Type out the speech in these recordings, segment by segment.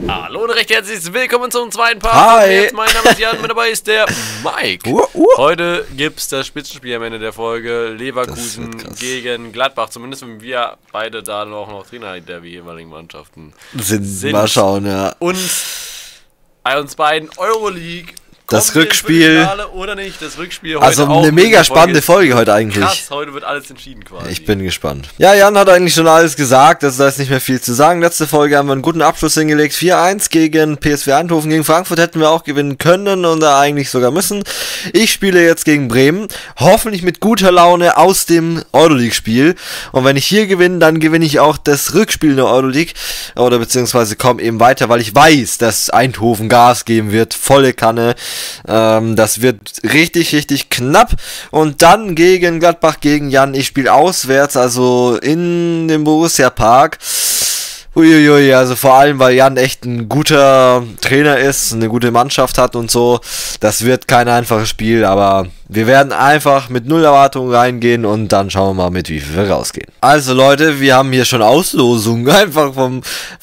Hallo und recht herzlich willkommen zum zweiten Part. Hi. Jetzt, mein Name ist Jan, mit dabei ist der Mike. Heute gibt es das Spitzenspiel am Ende der Folge. Leverkusen gegen Gladbach. Zumindest wenn wir beide da noch Trainer der jeweiligen Mannschaften sind. Mal schauen, ja. Und bei uns beiden Euroleague. Das Rückspiel. Oder nicht, das Rückspiel heute also auch eine mega spannende Folge heute eigentlich. Krass, heute wird alles entschieden quasi. Ich bin gespannt. Ja, Jan hat eigentlich schon alles gesagt, also da ist nicht mehr viel zu sagen. Letzte Folge haben wir einen guten Abschluss hingelegt. 4-1 gegen PSV Eindhoven. Gegen Frankfurt hätten wir auch gewinnen können und da eigentlich sogar müssen. Ich spiele jetzt gegen Bremen. Hoffentlich mit guter Laune aus dem Euroleague-Spiel. Und wenn ich hier gewinne, dann gewinne ich auch das Rückspiel in der Euroleague. Oder beziehungsweise komme eben weiter, weil ich weiß, dass Eindhoven Gas geben wird. Volle Kanne. Das wird richtig knapp. Und dann gegen Gladbach, gegen Jan. Ich spiele auswärts, also in dem Borussia Park. Uiuiui, also vor allem, weil Jan echt ein guter Trainer ist, eine gute Mannschaft hat und so. Das wird kein einfaches Spiel, aber wir werden einfach mit null Erwartungen reingehen und dann schauen wir mal, mit wie viel wir rausgehen. Also Leute, wir haben hier schon Auslosungen einfach vom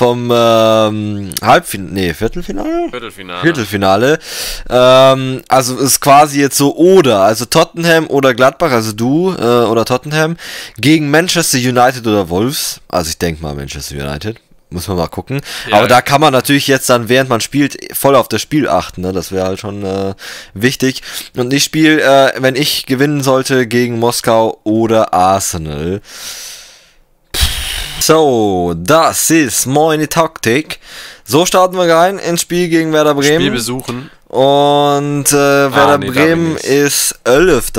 Viertelfinale. Also ist quasi jetzt so also Tottenham oder Gladbach, also du oder Tottenham gegen Manchester United oder Wolves. Also ich denke mal Manchester United. Muss man mal gucken. Ja. Aber da kann man natürlich jetzt dann, während man spielt, voll auf das Spiel achten. Ne? Das wäre halt schon wichtig. Und ich spiele, wenn ich gewinnen sollte, gegen Moskau oder Arsenal. So, das ist meine Taktik. So starten wir rein ins Spiel gegen Werder Bremen. Spiel besuchen. Und Werder Bremen ist 11.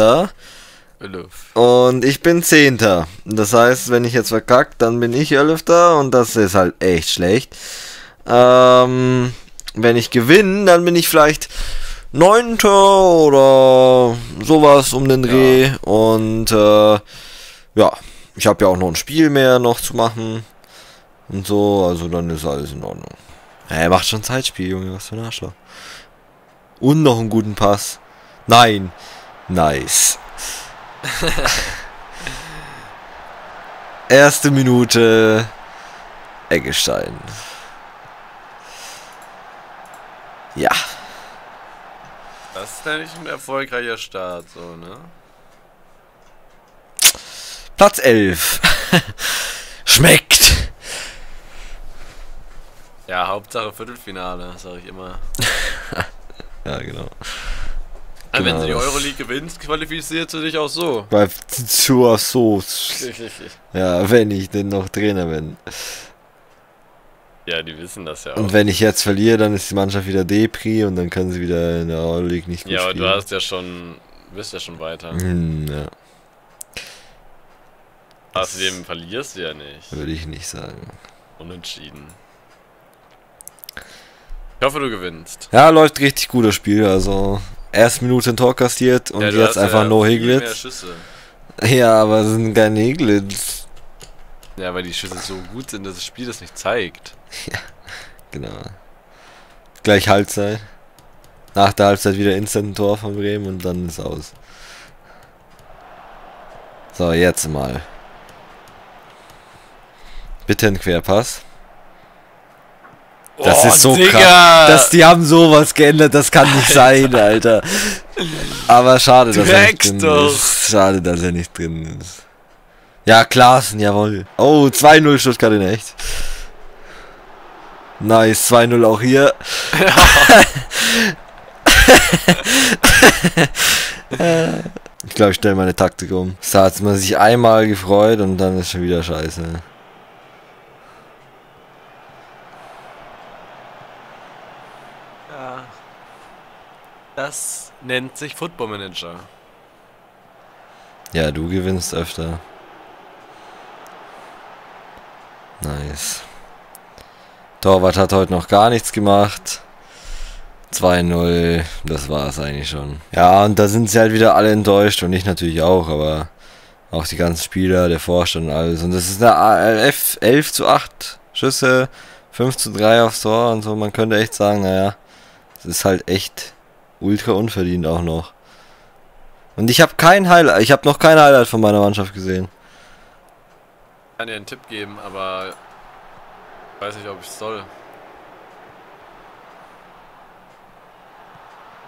Und ich bin 10. Das heißt, wenn ich jetzt verkacke, dann bin ich 11. Und das ist halt echt schlecht. Wenn ich gewinne, dann bin ich vielleicht 9. oder sowas um den Dreh. Ja. Und ja, ich habe ja auch noch ein Spiel mehr noch zu machen. Und so, also dann ist alles in Ordnung. Er macht schon Zeitspiel, Junge, was für ein Arschloch. Und noch einen guten Pass. Nein. Nice. Erste Minute Eggestein. Ja. Das ist nämlich ein erfolgreicher Start, so, ne? Platz 11. Schmeckt. Ja, Hauptsache Viertelfinale, sag ich immer. Ja, genau. Also wenn du die Euroleague gewinnst, qualifizierst du dich auch so. Bei so. Ja, wenn ich denn noch Trainer bin. Ja, die wissen das ja auch. Und wenn ich jetzt verliere, dann ist die Mannschaft wieder Depri und dann können sie wieder in der Euroleague nicht gut spielen. Ja, aber du hast ja schon, bist ja schon weiter. Ja. Außerdem verlierst du ja nicht. Würde ich nicht sagen. Unentschieden. Ich hoffe, du gewinnst. Ja, läuft richtig gut das Spiel, also erste Minute ein Tor kassiert und ja, jetzt einfach no Higlitz. Ja, aber es sind keine Higlitz. Ja, weil die Schüsse so gut sind, dass das Spiel das nicht zeigt. Ja, genau. Gleich Halbzeit. Nach der Halbzeit wieder instant ein Tor von Bremen und dann ist aus. So, jetzt mal. Bitte ein Querpass. Das ist so krass. Die haben sowas geändert, das kann nicht sein, Alter. Aber schade, dass er nicht drin ist. Schade, dass er nicht drin ist. Ja, Klaassen, jawohl. Oh, 2-0 Stuttgart in echt. Nice, 2-0 auch hier. Ich glaube, ich stelle meine Taktik um. Da hat man sich einmal gefreut und dann ist schon wieder scheiße. Das nennt sich Football Manager. Ja, du gewinnst öfter. Nice. Torwart hat heute noch gar nichts gemacht. 2-0, das war es eigentlich schon. Ja, und da sind sie halt wieder alle enttäuscht und ich natürlich auch, aber auch die ganzen Spieler, der Vorstand und alles. Und das ist eine 11:8 Schüsse, 5:3 aufs Tor und so. Man könnte echt sagen, naja, das ist halt echt ultra unverdient auch noch. Und ich habe noch kein Highlight von meiner Mannschaft gesehen. Ich kann dir einen Tipp geben, aber ich weiß nicht, ob ich es soll.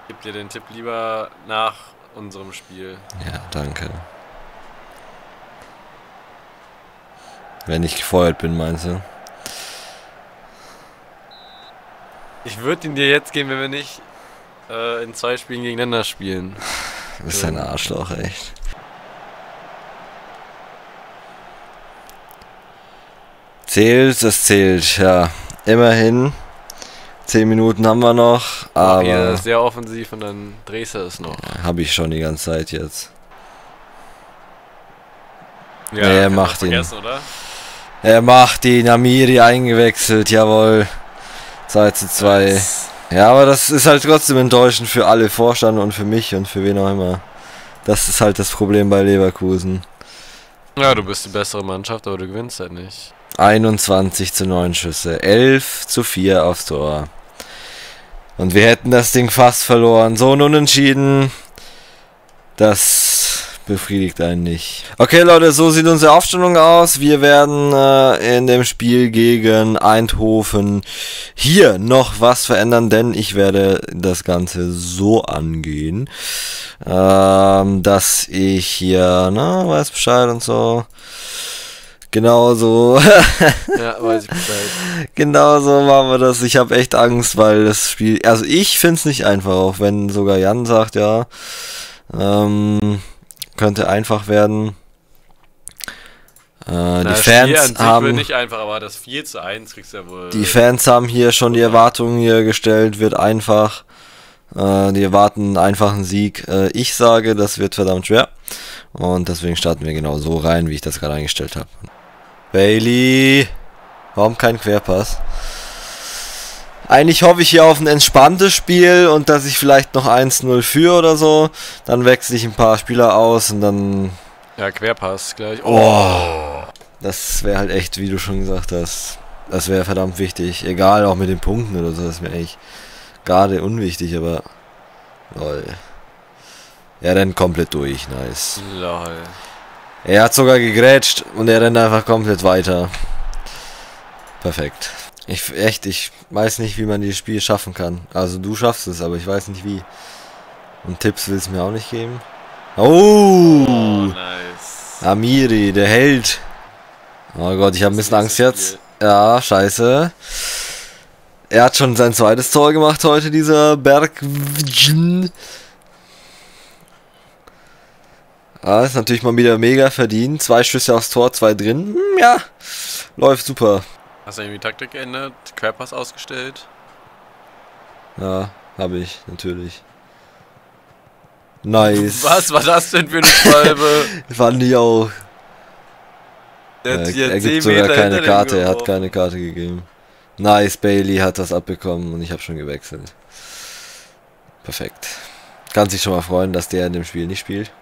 gebe dir den Tipp lieber nach unserem Spiel. Ja, danke. Wenn ich gefeuert bin, meinst du? Ich würde ihn dir jetzt geben, wenn wir nicht in 2 Spielen gegeneinander spielen. Du bist ein Arschloch, echt. Zählt, das zählt, ja. Immerhin. 10 Minuten haben wir noch, aber... Hier ist sehr offensiv und dann drehst du es noch. Ja, habe ich schon die ganze Zeit jetzt. Ja, nee, er macht ihn. Oder? Er macht ihn, Amiri eingewechselt, jawohl. 2:2. Ja, aber das ist halt trotzdem enttäuschend für alle Vorstand und für mich und für wen auch immer. Das ist halt das Problem bei Leverkusen. Ja, du bist die bessere Mannschaft, aber du gewinnst halt nicht. 21:9 Schüsse, 11:4 aufs Tor. Und wir hätten das Ding fast verloren. So ein Unentschieden, das befriedigt einen nicht. Okay Leute, so sieht unsere Aufstellung aus. Wir werden in dem Spiel gegen Eindhoven hier noch was verändern, denn ich werde das Ganze so angehen, dass ich hier, weiß Bescheid und so. Genau so. Ja, weiß ich Bescheid. Genau so machen wir das. Ich habe echt Angst, weil das Spiel... Also ich finde es nicht einfach, auch wenn sogar Jan sagt, ja, könnte einfach werden. Die Fans haben... wird nicht einfach, aber das 4:1 kriegst du ja wohl... Die Fans haben hier schon die Erwartungen hier gestellt, wird einfach. Die erwarten einen einfachen Sieg. Ich sage, das wird verdammt schwer. Und deswegen starten wir genau so rein, wie ich das gerade eingestellt habe. Bailey. Warum kein Querpass? Eigentlich hoffe ich hier auf ein entspanntes Spiel und dass ich vielleicht noch 1:0 führe oder so. Dann wechsle ich ein paar Spieler aus und dann... Ja, Querpass gleich. Oh. Das wäre halt echt, wie du schon gesagt hast. Das wäre verdammt wichtig. Egal, auch mit den Punkten oder so. Das ist mir eigentlich gerade unwichtig, aber... Lol. Er rennt komplett durch. Nice. Lol. Er hat sogar gegrätscht und er rennt einfach komplett weiter. Perfekt. Ich weiß nicht, wie man dieses Spiel schaffen kann. Also du schaffst es, aber ich weiß nicht wie. Und Tipps willst du mir auch nicht geben. Oh, nice. Amiri, der Held. Oh Gott, ich habe ein bisschen Angst jetzt. Ja, scheiße. Er hat schon sein zweites Tor gemacht heute, dieser Berg. Ah, ist natürlich mal wieder mega verdient. 2 Schüsse aufs Tor, 2 drin. Ja, läuft super. Hast du irgendwie Taktik geändert? Querpass ausgestellt? Ja, habe ich, natürlich. Nice. Was war das denn für eine Schwalbe? Fand ich auch. Er gibt sogar keine Karte, er hat keine Karte gegeben. Nice, Bailey hat das abbekommen und ich habe schon gewechselt. Perfekt. Kann sich schon mal freuen, dass der in dem Spiel nicht spielt.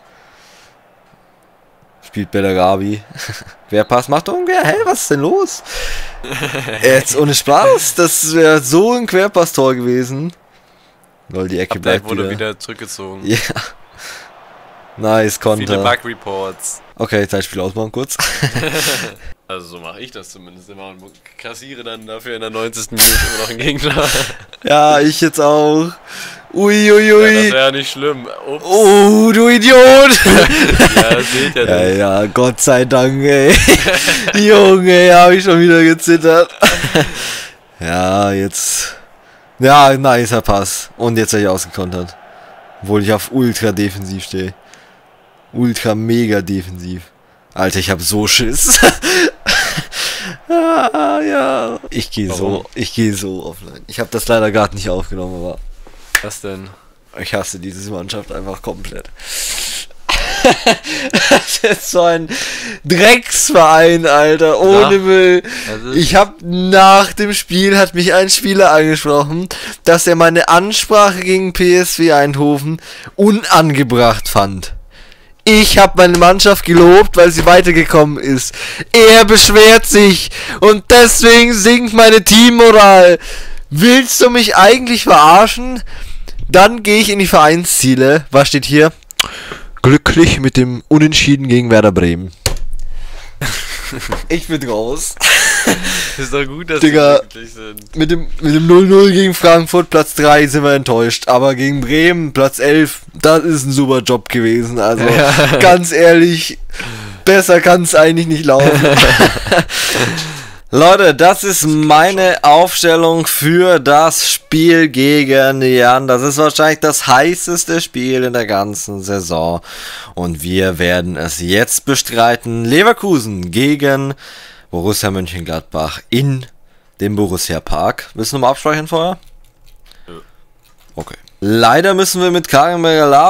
Spielt Belarabi. Querpass macht irgendwer. Hey, was ist denn los? Jetzt ohne Spaß. Das wäre so ein Querpass-Tor gewesen. Weil die Ecke bleibt wurde wieder zurückgezogen. Ja. Nice, Konter. Viele Bug-Reports. Okay, Zeitspiel ausmachen kurz. Also so mache ich das zumindest immer und kassiere dann dafür in der 90. Minute immer noch einen Gegner. Ja, ich jetzt auch. Uiuiui. Ja, das wäre ja nicht schlimm. Ups. Oh, du Idiot. Ja, das seht ihr ja, nicht. ja, Gott sei Dank, ey. Junge, hab ich schon wieder gezittert. Ja, jetzt. Ja, nicer Pass. Und jetzt habe ich ausgekontert. Obwohl ich auf ultra defensiv stehe. Ultra mega defensiv. Alter, ich hab so Schiss. Ja. Ich gehe so offline. Ich habe das leider gerade nicht aufgenommen, aber... Was denn? Ich hasse diese Mannschaft einfach komplett. Das ist so ein Drecksverein, Alter, ohne Ja, Müll. also Ich habe nach dem Spiel, hat mich ein Spieler angesprochen, dass er meine Ansprache gegen PSV Eindhoven unangebracht fand. Ich habe meine Mannschaft gelobt, weil sie weitergekommen ist. Er beschwert sich und deswegen sinkt meine Teammoral. Willst du mich eigentlich verarschen? Dann gehe ich in die Vereinsziele. Was steht hier? Glücklich mit dem Unentschieden gegen Werder Bremen. Ich bin raus. Ist doch gut, dass Digga, wir glücklich sind. Mit dem 0-0 gegen Frankfurt, Platz 3, sind wir enttäuscht. Aber gegen Bremen, Platz 11, das ist ein super Job gewesen. Also, ganz ehrlich, besser kann es eigentlich nicht laufen. Leute, das ist meine Aufstellung für das Spiel gegen Jan. Das ist wahrscheinlich das heißeste Spiel in der ganzen Saison. Und wir werden es jetzt bestreiten. Leverkusen gegen Borussia Mönchengladbach in dem Borussia Park. Willst du nochmal abspeichern vorher? Okay. Leider müssen wir mit Karim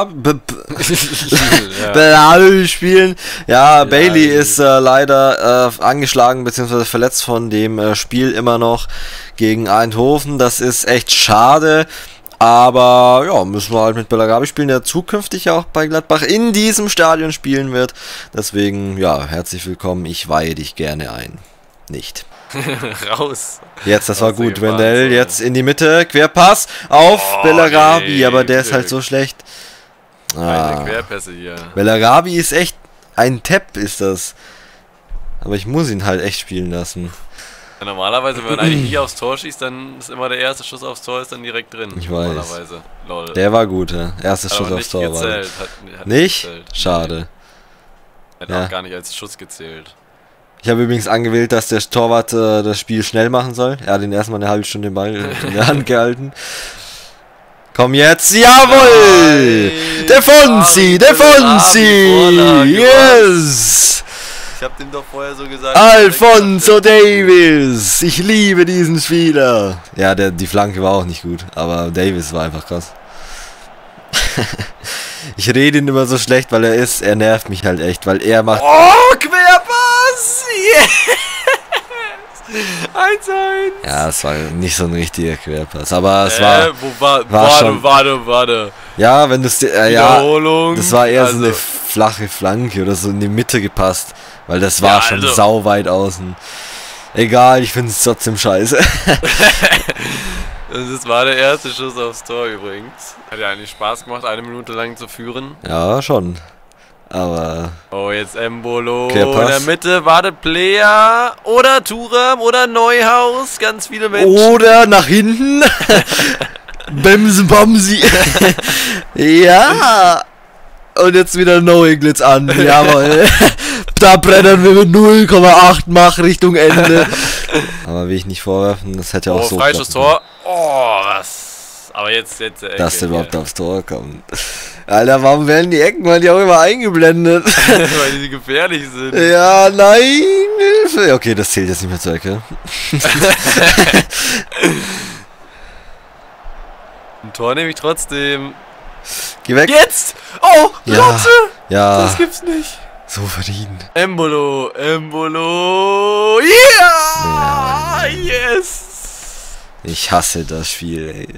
Belabi spielen. Ja, Bailey ist leider angeschlagen bzw. verletzt von dem Spiel immer noch gegen Eindhoven. Das ist echt schade. Aber ja, müssen wir halt mit Bellarabi spielen, der zukünftig auch bei Gladbach in diesem Stadion spielen wird. Deswegen, ja, herzlich willkommen. Ich weihe dich gerne ein. Nicht. Raus. Jetzt, das war gut. Wendell jetzt in die Mitte. Querpass auf Bellarabi, nee, aber der ist halt so schlecht. Keine Querpässe hier. Bellarabi ist echt ein Tepp, ist das. Aber ich muss ihn halt echt spielen lassen. Ja, normalerweise, wenn man eigentlich nie aufs Tor schießt, dann ist immer der erste Schuss aufs Tor ist dann direkt drin. Ich weiß. Normalerweise. Lol. Der war gut, ja. Erstes Schuss aufs Tor war. Hat nicht? Gezählt. Schade. Hat auch gar nicht als Schuss gezählt. Ich habe übrigens angewählt, dass der Torwart das Spiel schnell machen soll. Er hat ihn erstmal eine halbe Stunde den Ball in der Hand gehalten. Komm jetzt, jawohl! Der Fonsi, der Fonsi! Yes! Ich hab dem doch vorher so gesagt. Alphonso Davies! Ich liebe diesen Spieler! Ja, die Flanke war auch nicht gut, aber Davies war einfach krass. Ich rede ihn immer so schlecht, weil er nervt mich halt echt, weil er macht... Oh, Querpass! Yes! 1-1! Ja, es war nicht so ein richtiger Querpass, aber es war... Warte. Ja, wenn du es... Wiederholung. Das war eher so eine flache Flanke oder so in die Mitte gepasst, weil das war schon sau weit außen. Egal, ich finde es trotzdem scheiße. Das war der erste Schuss aufs Tor übrigens. Hat ja eigentlich Spaß gemacht, 1 Minute lang zu führen. Ja, schon. Aber... Oh, jetzt Embolo in der Mitte, wartet Player oder Thuram oder Neuhaus, ganz viele Menschen. Oder nach hinten. Bemsen Bamsi. Ja. Und jetzt wieder No-Glitz an. Jawohl. Da brettern wir mit 0,8 Mach Richtung Ende. Aber will ich nicht vorwerfen, das hätte auch so... Freischuss Tor. Oh, was... Aber jetzt dass der überhaupt aufs Tor kommt. Alter, warum werden die Ecken halt ja auch immer eingeblendet? Weil die gefährlich sind. Ja, nein, Hilfe. Okay, das zählt jetzt nicht mehr zur Ecke. Ein Tor nehme ich trotzdem. Geh weg. Jetzt! Oh, ja, ja. Das gibt's nicht. So verdient. Embolo. Yeah! Yes! Ich hasse das Spiel, ey.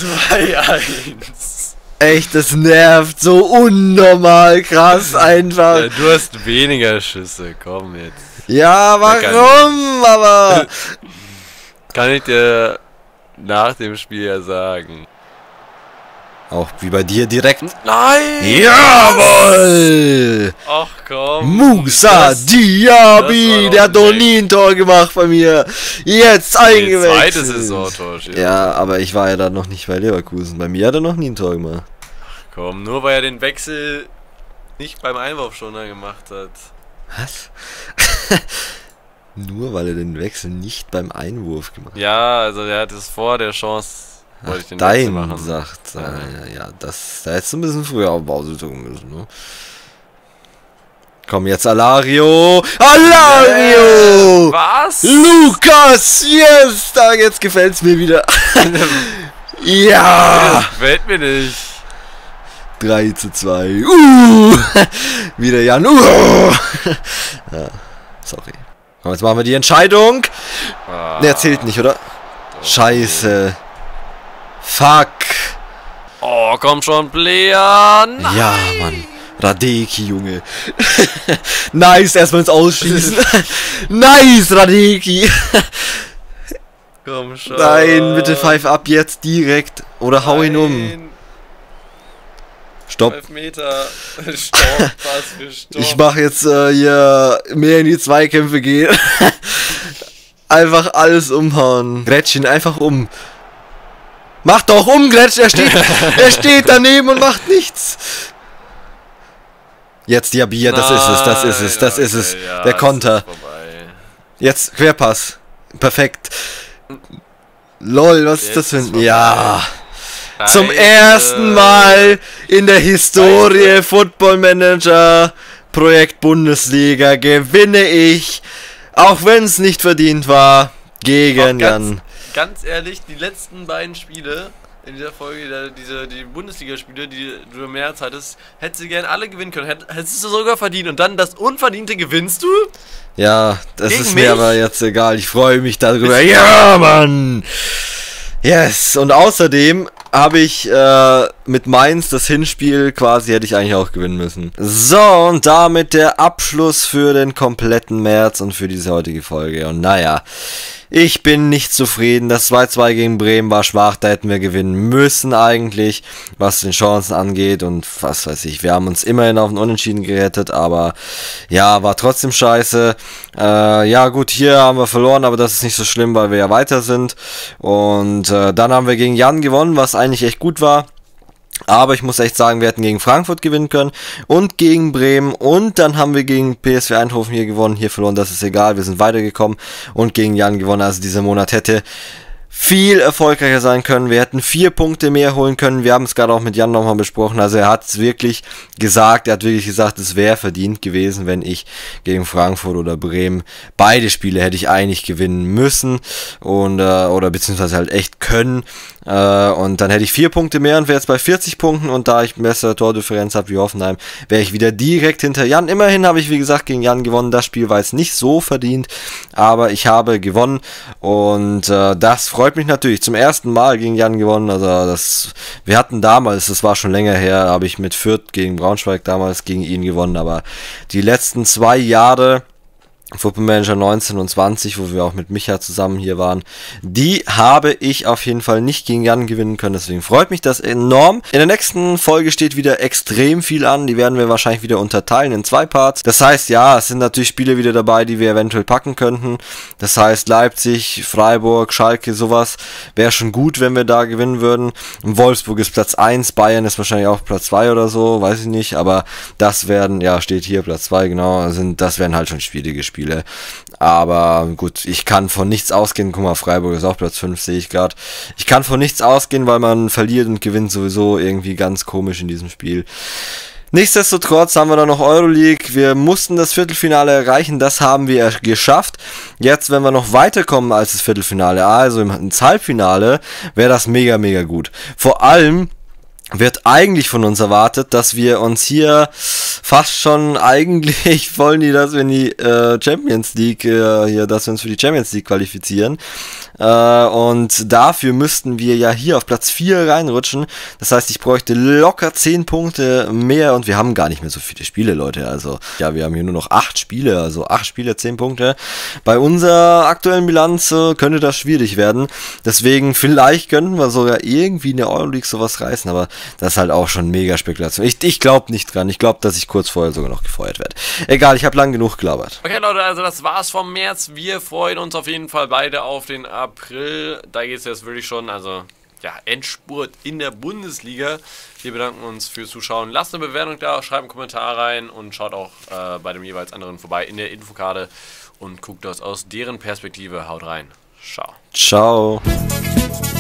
2-1. Echt, das nervt so unnormal krass einfach. Ja, du hast weniger Schüsse, komm jetzt. Ja, warum, aber... Kann ich dir nach dem Spiel ja sagen. Auch wie bei dir direkt. Nein! Jawohl! Ach komm. Musa Diaby, der hat noch nie ein Tor gemacht bei mir. Jetzt eingewechselt. Zweites Saisontor. Ja, aber ich war ja dann noch nicht bei Leverkusen. Bei mir hat er noch nie ein Tor gemacht. Ach komm, nur weil er den Wechsel nicht beim Einwurf schon gemacht hat. Was? Nur weil er den Wechsel nicht beim Einwurf gemacht hat? Ja, also er hat es vor der Chance... Wollte ich den Wechsel machen. Sagt, ja, da hättest du ein bisschen früher auf Pause drücken müssen, ne? Komm jetzt, Alario! Alario! Was? Lukas! Yes! Da, jetzt gefällt's mir wieder. Ja! Das gefällt mir nicht. 3:2. Wieder Jan. Ja, sorry. Komm, jetzt machen wir die Entscheidung. Ne, zählt nicht, oder? Scheiße. Fuck. Oh, komm schon, Player. Ja, Mann. Radeki, Junge. Nice, erstmal ins Ausschießen. Nice, Radeki. Komm schon. Nein, bitte pfeif ab jetzt direkt. Oder hau ihn um. Stopp. 12 Meter. Stopp, was für Stopp. Ich mache jetzt hier mehr in die Zweikämpfe gehen. Einfach alles umhauen. Grätsch ihn einfach um. Mach doch um, Grätsch. Er steht daneben und macht nichts. Jetzt Diaby, das ist es. Ja, der Konter. Jetzt Querpass. Perfekt. Lol, was ist das für ein... Ja. Zum ersten Mal in der Historie Football Manager Projekt Bundesliga gewinne ich, auch wenn es nicht verdient war, gegen Jan. Ganz ehrlich, die letzten beiden Spiele in dieser Folge, die Bundesligaspiele, die du im März hattest, hättest du gerne alle gewinnen können. Hättest du sogar verdient. Und dann das Unverdiente gewinnst du? Ja, das ist mir aber jetzt egal. Ich freue mich darüber. Ja, Mann! Yes! Und außerdem habe ich mit Mainz das Hinspiel quasi, hätte ich eigentlich auch gewinnen müssen. So, und damit der Abschluss für den kompletten März und für diese heutige Folge. Und naja, ich bin nicht zufrieden. Das 2-2 gegen Bremen war schwach. Da hätten wir gewinnen müssen eigentlich, was den Chancen angeht. Und was weiß ich, wir haben uns immerhin auf den Unentschieden gerettet. Aber ja, war trotzdem scheiße. Ja gut, hier haben wir verloren, aber das ist nicht so schlimm, weil wir ja weiter sind. Und dann haben wir gegen Jan gewonnen, was eigentlich echt gut war. Aber ich muss echt sagen, wir hätten gegen Frankfurt gewinnen können und gegen Bremen und dann haben wir gegen PSV Eindhoven hier gewonnen, hier verloren, das ist egal, wir sind weitergekommen und gegen Jan gewonnen, also dieser Monat hätte viel erfolgreicher sein können, wir hätten 4 Punkte mehr holen können, wir haben es gerade auch mit Jan nochmal besprochen, also er hat es wirklich gesagt, es wäre verdient gewesen, wenn ich gegen Frankfurt oder Bremen beide Spiele hätte ich eigentlich gewinnen müssen und oder beziehungsweise halt echt können. Und dann hätte ich 4 Punkte mehr und wäre jetzt bei 40 Punkten und da ich bessere Tordifferenz habe wie Hoffenheim, wäre ich wieder direkt hinter Jan. Immerhin habe ich, wie gesagt, gegen Jan gewonnen. Das Spiel war jetzt nicht so verdient, aber ich habe gewonnen und das freut mich natürlich. Zum ersten Mal gegen Jan gewonnen. Also wir hatten damals, das war schon länger her, habe ich mit Fürth gegen Braunschweig damals gegen ihn gewonnen, aber die letzten 2 Jahre Football Manager 19 und 20, wo wir auch mit Micha zusammen hier waren, die habe ich auf jeden Fall nicht gegen Jan gewinnen können, deswegen freut mich das enorm. In der nächsten Folge steht wieder extrem viel an, die werden wir wahrscheinlich wieder unterteilen in 2 Parts. Das heißt, ja, es sind natürlich Spiele wieder dabei, die wir eventuell packen könnten. Das heißt, Leipzig, Freiburg, Schalke, sowas wäre schon gut, wenn wir da gewinnen würden. Wolfsburg ist Platz 1, Bayern ist wahrscheinlich auch Platz 2 oder so, weiß ich nicht, aber das werden, ja, steht hier Platz 2, genau, das werden halt schon schwierige Spiele. Aber gut, ich kann von nichts ausgehen. Guck mal, Freiburg ist auch Platz 5, sehe ich gerade. Ich kann von nichts ausgehen, weil man verliert und gewinnt sowieso irgendwie ganz komisch in diesem Spiel. Nichtsdestotrotz haben wir da noch Euroleague. Wir mussten das Viertelfinale erreichen, das haben wir geschafft. Jetzt, wenn wir noch weiterkommen als das Viertelfinale, also ins Halbfinale, wäre das mega, mega gut. Vor allem wird eigentlich von uns erwartet, dass wir uns hier fast schon eigentlich wollen die, dass wir in die Champions League dass wir uns für die Champions League qualifizieren. Und dafür müssten wir ja hier auf Platz 4 reinrutschen. Das heißt, ich bräuchte locker 10 Punkte mehr und wir haben gar nicht mehr so viele Spiele, Leute. Also, ja, wir haben hier nur noch 8 Spiele, also 8 Spiele, 10 Punkte. Bei unserer aktuellen Bilanz könnte das schwierig werden. Deswegen, vielleicht könnten wir sogar irgendwie in der Euroleague sowas reißen, aber das ist halt auch schon mega Spekulation. Ich glaube nicht dran. Ich glaube, dass ich kurz vorher sogar noch gefeuert werde. Egal, ich habe lang genug gelabert. Okay, Leute, also das war's vom März. Wir freuen uns auf jeden Fall beide auf den April. Da geht es jetzt wirklich schon, also ja, Endspurt in der Bundesliga. Wir bedanken uns fürs Zuschauen. Lasst eine Bewertung da, schreibt einen Kommentar rein und schaut auch bei dem jeweils anderen vorbei in der Infokarte und guckt das aus deren Perspektive. Haut rein. Ciao. Ciao.